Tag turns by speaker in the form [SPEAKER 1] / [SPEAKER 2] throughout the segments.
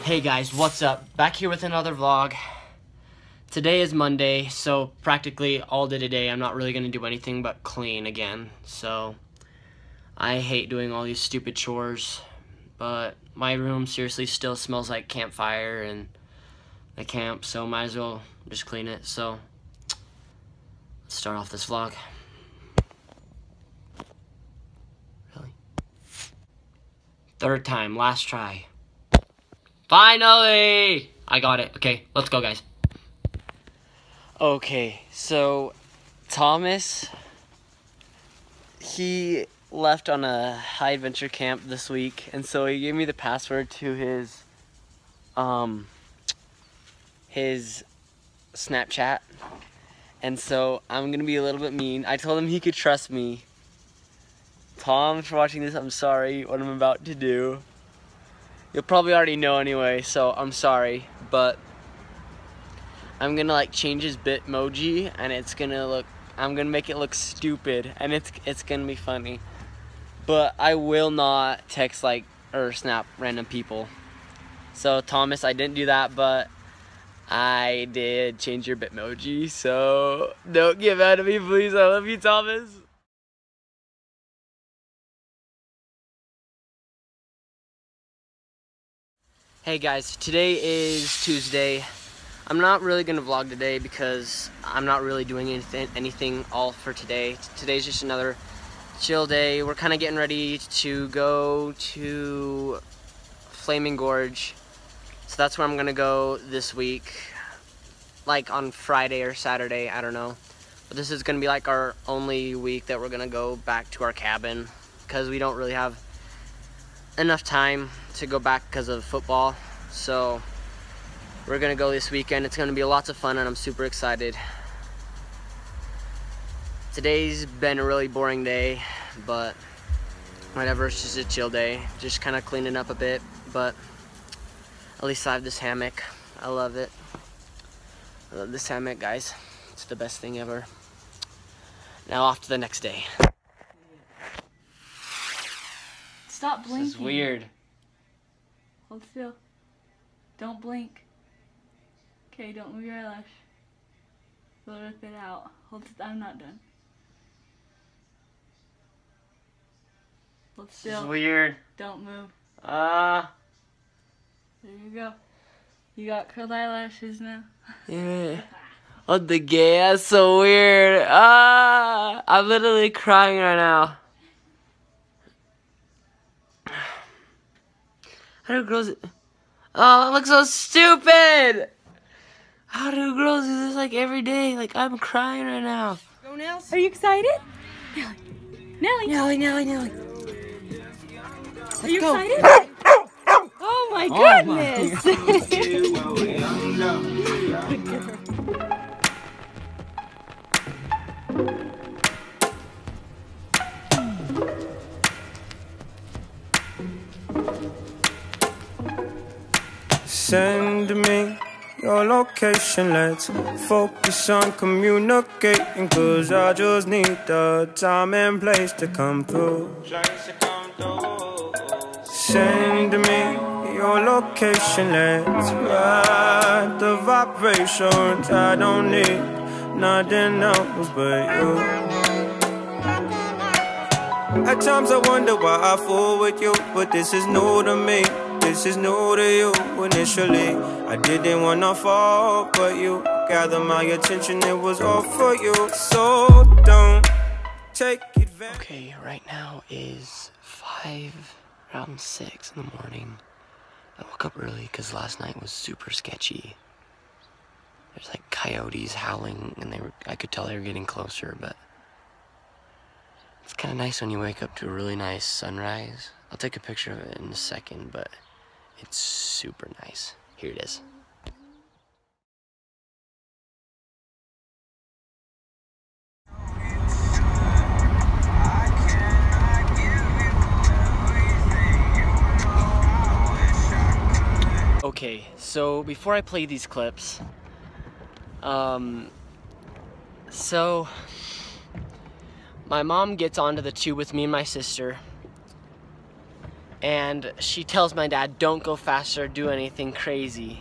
[SPEAKER 1] Hey guys, what's up? Back here with another vlog. Today is Monday, so practically all day today I'm not really going to do anything but clean again. So I hate doing all these stupid chores, but my room seriously still smells like campfire and the camp, so might as well just clean it. So let's start off this vlog. Really? Third time, last try. Finally! I got it. Okay, let's go, guys. Okay, so Thomas, he left on a high adventure camp this week, and so he gave me the password to his Snapchat. And so I'm gonna be a little bit mean. I told him he could trust me. Tom, if you're watching this, I'm sorry what I'm about to do. You'll probably already know anyway, so I'm sorry, but I'm gonna like change his Bitmoji, and it's gonna look, I'm gonna make it look stupid, and it's gonna be funny. But I will not text like or snap random people. So Thomas, I didn't do that, but I did change your Bitmoji, so don't get mad at me, please. I love you, Thomas. Hey guys, today is Tuesday. I'm not really gonna vlog today because I'm not really doing anything all for today. Today's just another chill day. We're kind of getting ready to go to Flaming Gorge. So that's where I'm gonna go this week. Like on Friday or Saturday, I don't know. But this is gonna be like our only week that we're gonna go back to our cabin because we don't really have enough time to go back because of football. So we're gonna go this weekend. It's gonna be lots of fun and I'm super excited. Today's been a really boring day, but whatever, it's just a chill day. Just kind of cleaning up a bit, but at least I have this hammock. I love it. I love this hammock, guys. It's the best thing ever. Now off to the next day.
[SPEAKER 2] Stop blinking.
[SPEAKER 1] This is weird.
[SPEAKER 2] Hold still. Don't blink. Okay, don't move your eyelash. We'll rip it out. I'm not done. Hold still.
[SPEAKER 1] This is weird.
[SPEAKER 2] Don't move.
[SPEAKER 1] There
[SPEAKER 2] you go. You got curled eyelashes now.
[SPEAKER 1] Yeah. Oh, the gay. That's so weird. I'm literally crying right now. How do girls... Oh, it looks so stupid! How do girls do this like every day? Like, I'm crying right now.
[SPEAKER 2] Go, Nels. Are you excited? Nelly. Nelly. Nelly. Are you excited? Oh my goodness!
[SPEAKER 3] Send me your location, let's focus on communicating, cause I just need the time and place to come through. Send me your location, let's ride the vibrations. I don't need nothing else but you. At times I wonder why I fool with you, but this is new to me. This is new to you. Initially, I didn't wanna fall, but you gathered my attention, it was all for you. So don't take advantage.
[SPEAKER 1] Okay, right now is around 6 in the morning. I woke up early because last night was super sketchy. There's like coyotes howling, and I could tell they were getting closer, but it's kind of nice when you wake up to a really nice sunrise. I'll take a picture of it in a second, but it's super nice. Here it is. Okay, so before I play these clips, so my mom gets onto the tube with me and my sister, and she tells my dad, don't go faster, do anything crazy.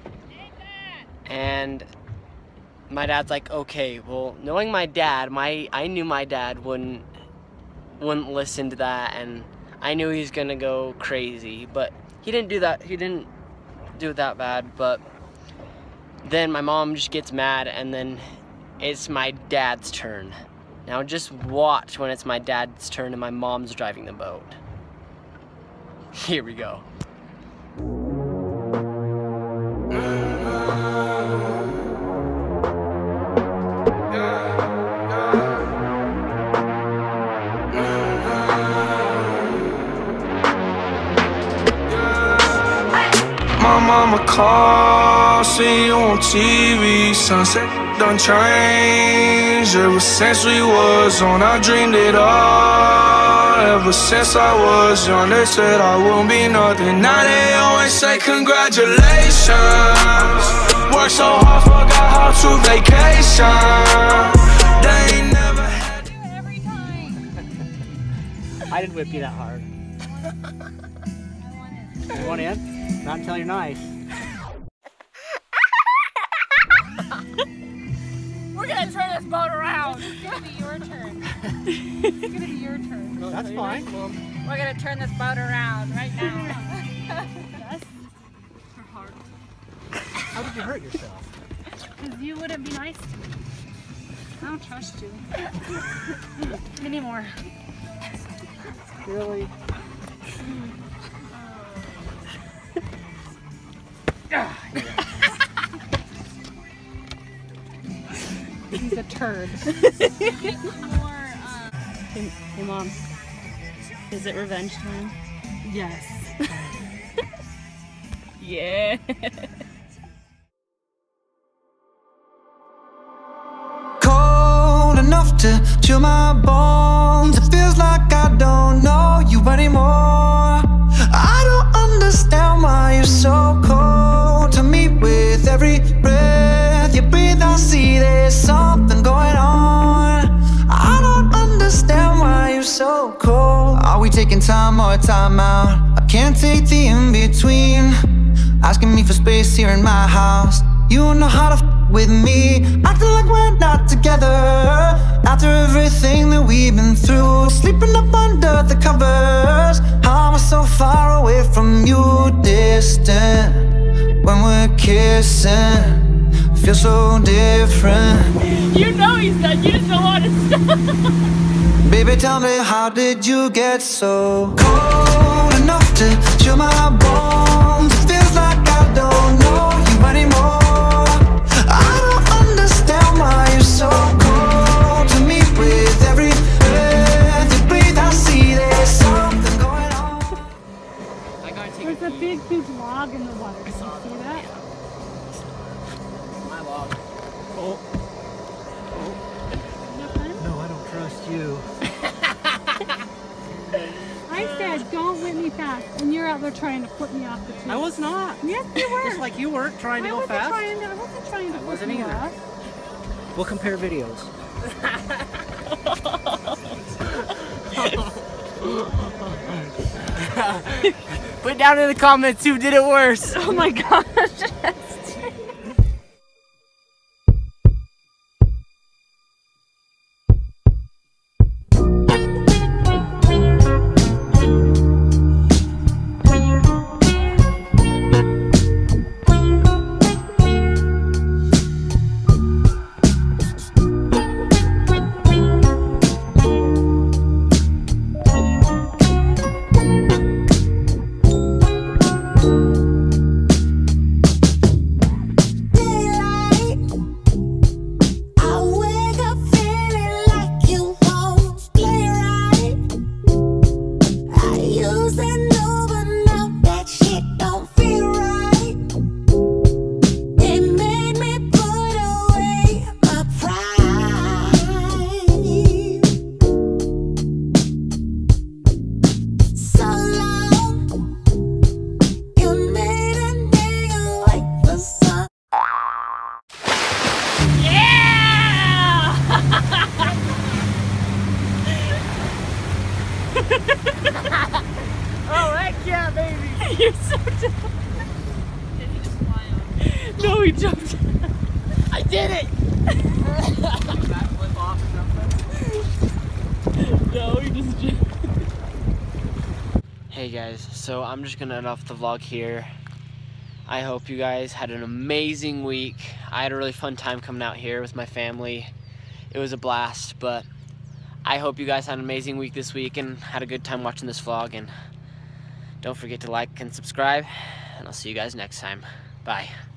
[SPEAKER 1] And my dad's like, okay. Well, knowing my dad, I knew my dad wouldn't listen to that, and I knew he was gonna go crazy, but he didn't do that. He didn't do it that bad. But then my mom just gets mad, and then it's my dad's turn. Now just watch when it's my dad's turn and my mom's driving the boat. Here we go.
[SPEAKER 3] My mama called, see you on TV. Sunset done changed. Ever since we was on, I dreamed it all. Ever since I was young, they said I wouldn't be nothing. Now they always say congratulations. Worked so hard, forgot how to vacation. They ain't never had
[SPEAKER 2] Do it every time.
[SPEAKER 4] I didn't whip you that hard. You want in? Not until you're nice.
[SPEAKER 2] We're gonna turn this boat around. It's gonna be your turn. It's gonna be your turn.
[SPEAKER 4] That's fine.
[SPEAKER 2] We're gonna turn this boat around right now. Yes. Or hard.
[SPEAKER 4] How did you hurt yourself?
[SPEAKER 2] Because you wouldn't be nice to me. I don't trust you. Anymore.
[SPEAKER 4] Really?
[SPEAKER 2] He's a turd.
[SPEAKER 5] Hey Mom, is it revenge time?
[SPEAKER 2] Yes.
[SPEAKER 5] Yeah.
[SPEAKER 3] cold enough to chill my bones. It feels like I don't know you anymore. I don't understand why you're so cold to me. With every breath you breathe, I see there's something going on. I don't understand why you're so cold. Are we taking time or time out? I can't take the in-between. Asking me for space here in my house. You know how to with me, acting like we're not together. After everything that we've been through, sleeping up under the covers. How am I so far away from you, distant? When we're kissing, feel so different.
[SPEAKER 5] You know he's done, you just don't want to stop.
[SPEAKER 3] Baby, tell me, how did you get so cold enough to chill my bones? It feels like I don't know you anymore. I don't understand why you're so cold to me. With every breath you breathe, I see there's something going on.
[SPEAKER 2] There's a big, huge log in the water. Did you see that?
[SPEAKER 1] My log.
[SPEAKER 4] Oh, no, I don't trust you.
[SPEAKER 2] I said, don't whip me fast, and you're out there trying to flip me off the tube.
[SPEAKER 4] I was not.
[SPEAKER 2] Yes, you were.
[SPEAKER 4] Just like you weren't trying to
[SPEAKER 2] I
[SPEAKER 4] go
[SPEAKER 2] wasn't
[SPEAKER 4] fast.
[SPEAKER 2] I wasn't trying to flip
[SPEAKER 4] wasn't
[SPEAKER 2] you
[SPEAKER 4] either.
[SPEAKER 2] off.
[SPEAKER 4] We'll compare videos.
[SPEAKER 1] Put down in the comments who did it worse.
[SPEAKER 2] Oh my gosh.
[SPEAKER 1] Oh, heck yeah, baby!
[SPEAKER 5] You're so dumb.
[SPEAKER 2] Did he just fly on?
[SPEAKER 5] No, he jumped.
[SPEAKER 1] I did it! Backflip off or something?
[SPEAKER 5] No, he just jumped.
[SPEAKER 1] Hey guys, so I'm just gonna end off the vlog here. I hope you guys had an amazing week. I had a really fun time coming out here with my family. It was a blast, but I hope you guys had an amazing week this week and had a good time watching this vlog. And don't forget to like and subscribe, and I'll see you guys next time. Bye.